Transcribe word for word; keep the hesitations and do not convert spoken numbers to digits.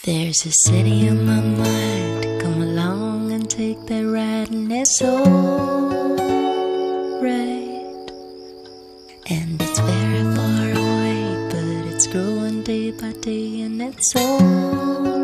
There's a city in my mind, come along and take that ride, and it's alright. And it's very far away, but it's growing day by day, and it's alright.